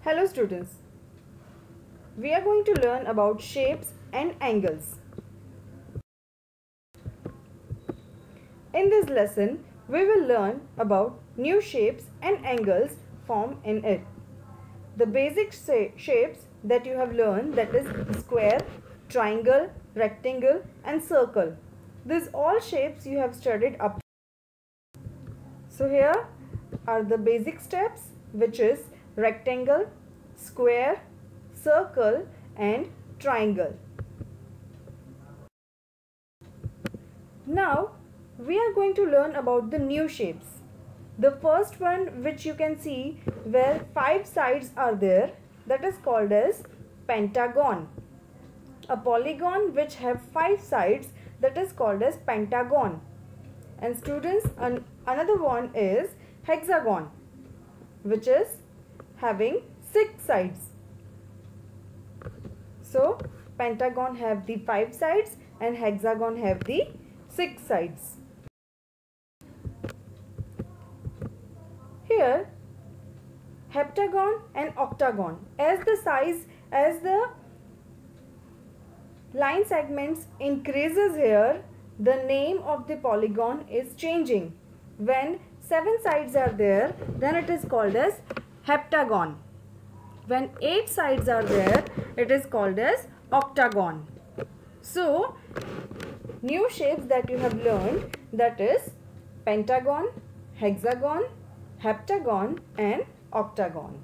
Hello students, we are going to learn about shapes and angles. In this lesson, we will learn about new shapes and angles formed in it. The basic shapes that you have learned, that is square, triangle, rectangle and circle. These all shapes you have studied up. So here are the basic steps, which is rectangle, square, circle and triangle. Now we are going to learn about the new shapes. The first one, which you can see where 5 sides are there, that is called as pentagon. A polygon which have 5 sides, that is called as pentagon. And students, another one is hexagon, which is having 6 sides. So pentagon have the 5 sides and hexagon have the 6 sides. Here heptagon and octagon, as the line segments increases here, the name of the polygon is changing. When 7 sides are there, then it is called as heptagon. When 8 sides are there, it is called as octagon. So new shapes that you have learned, that is pentagon, hexagon, heptagon and octagon.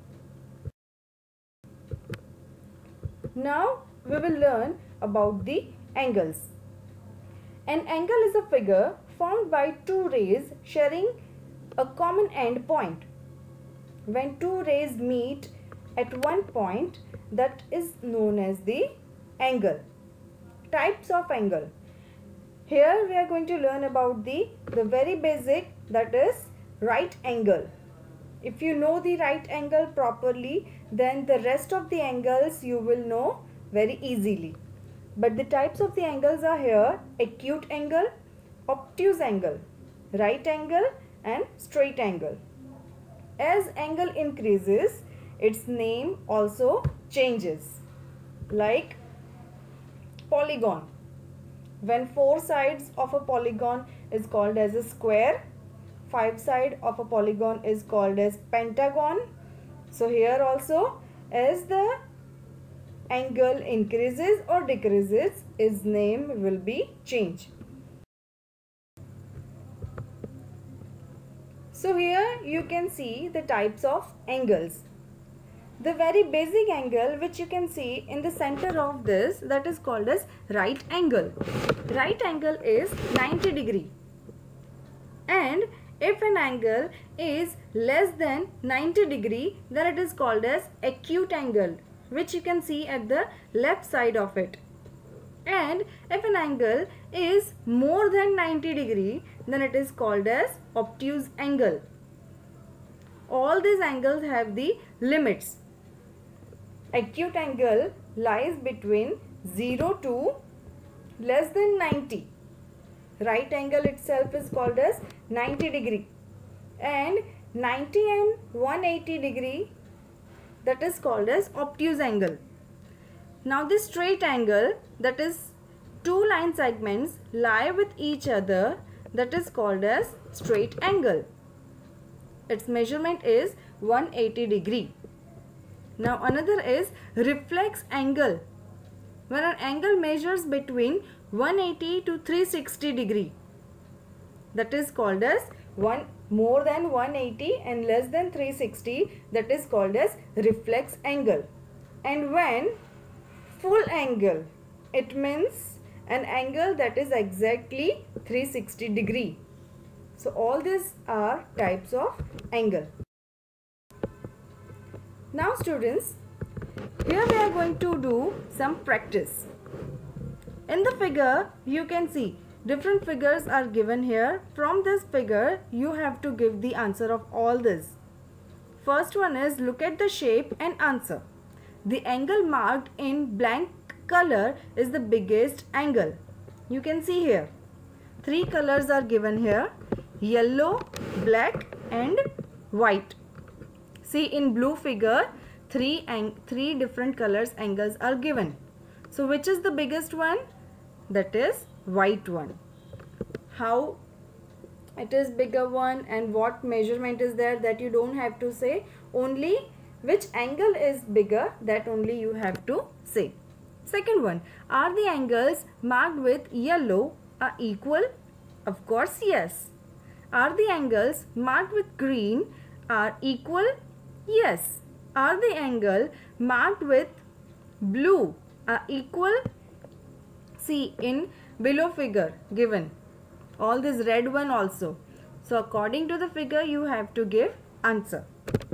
Now we will learn about the angles. An angle is a figure formed by 2 rays sharing a common end point. When 2 rays meet at one point, that is known as the angle. Types of angle. Here we are going to learn about the very basic, that is right angle. If you know the right angle properly, then the rest of the angles you will know very easily. But the types of the angles are here: acute angle, obtuse angle, right angle and straight angle. As angle increases, its name also changes. Like polygon. When 4 sides of a polygon is called as a square, 5 sides of a polygon is called as pentagon. So here also, as the angle increases or decreases, its name will be changed. So here you can see the types of angles. The very basic angle which you can see in the center of this, that is called as right angle. Right angle is 90 degree. And if an angle is less than 90 degree, then it is called as acute angle, which you can see at the left side of it. And if an angle is more than 90 degree, then it is called as obtuse angle. All these angles have the limits. Acute angle lies between 0 to less than 90. Right angle itself is called as 90 degree. And 90 and 180 degree, that is called as obtuse angle. Now this straight angle, that is 2 line segments lie with each other, that is called as straight angle. Its measurement is 180 degree. Now another is reflex angle. When an angle measures between 180 to 360 degree, that is called as more than 180 and less than 360, that is called as reflex angle. And when full angle, it means an angle that is exactly 360 degree. So all these are types of angle. Now students, here we are going to do some practice. In the figure you can see different figures are given here. From this figure you have to give the answer of all this. First one is, look at the shape and answer. The angle marked in blank color is the biggest angle. You can see here 3 colors are given here: yellow, black and white. See, in blue figure three different colors angles are given. So which is the biggest one? That is white one. How it is bigger one and what measurement is there, that you don't have to say. Only which angle is bigger, that only you have to say. Second one, are the angles marked with yellow are equal? Of course yes. Are the angles marked with green are equal? Yes. Are the angle marked with blue are equal? See in below figure given. All this red one also. So according to the figure you have to give answer.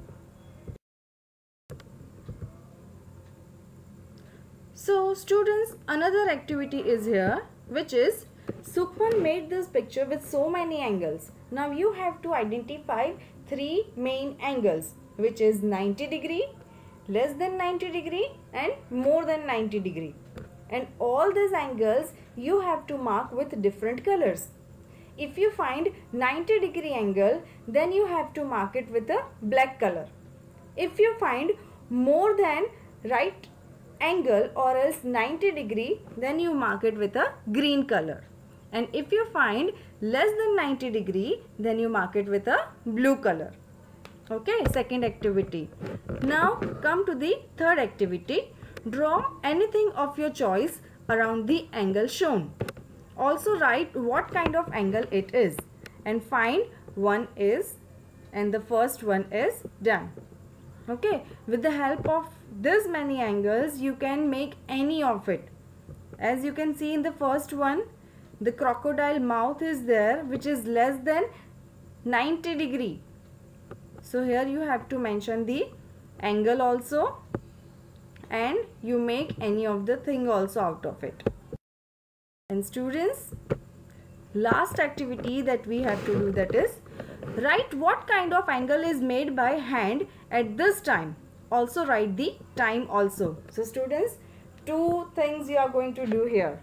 So students, another activity is here, which is Sukhman made this picture with so many angles. Now you have to identify three main angles, which is 90 degree, less than 90 degree and more than 90 degree. And all these angles you have to mark with different colors. If you find 90 degree angle, then you have to mark it with a black color. If you find more than right angle or else 90 degree, then you mark it with a green color. And if you find less than 90 degree, then you mark it with a blue color. Okay, second activity. Now come to the third activity. Draw anything of your choice around the angle shown. Also write what kind of angle it is and find one is, and the first one is done. Okay, with the help of this many angles you can make any of it. As you can see in the first one, the crocodile mouth is there, which is less than 90 degree. So here you have to mention the angle also, and you make any of the thing also out of it. And students, last activity that we have to do, that is write what kind of angle is made by hand at this time. Also write the time also. So students, two things you are going to do here.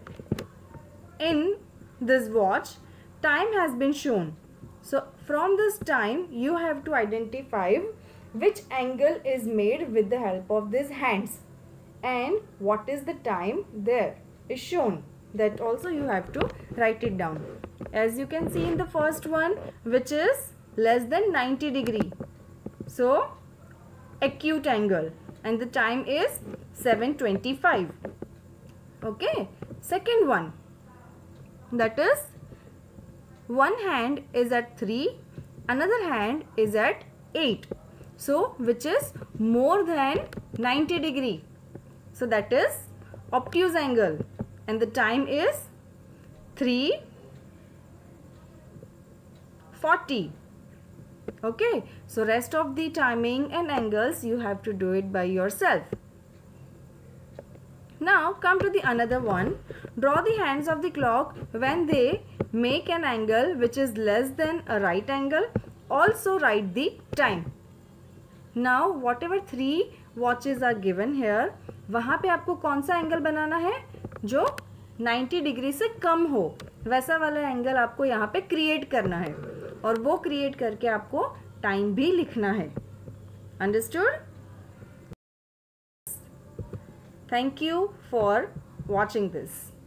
In this watch, time has been shown. So from this time you have to identify which angle is made with the help of these hands and what is the time there is shown. That also you have to write it down. As you can see in the first one, which is less than 90 degree. So acute angle, and the time is 7:25. Okay. Second one, that is one hand is at 3, another hand is at 8. So which is more than 90 degree. So that is obtuse angle, and the time is 3:40. Okay, so rest of the timing and angles you have to do it by yourself. Now come to the another one. Draw the hands of the clock when they make an angle which is less than a right angle. Also write the time. Now whatever three watches are given here, वहाँ पे आपको कौन सा angle बनाना है जो 90 degree से कम हो, वैसा वाला एंगल आपको यहाँ पे क्रिएट करना है, और वो क्रिएट करके आपको टाइम भी लिखना है. Understood? Thank you for watching this.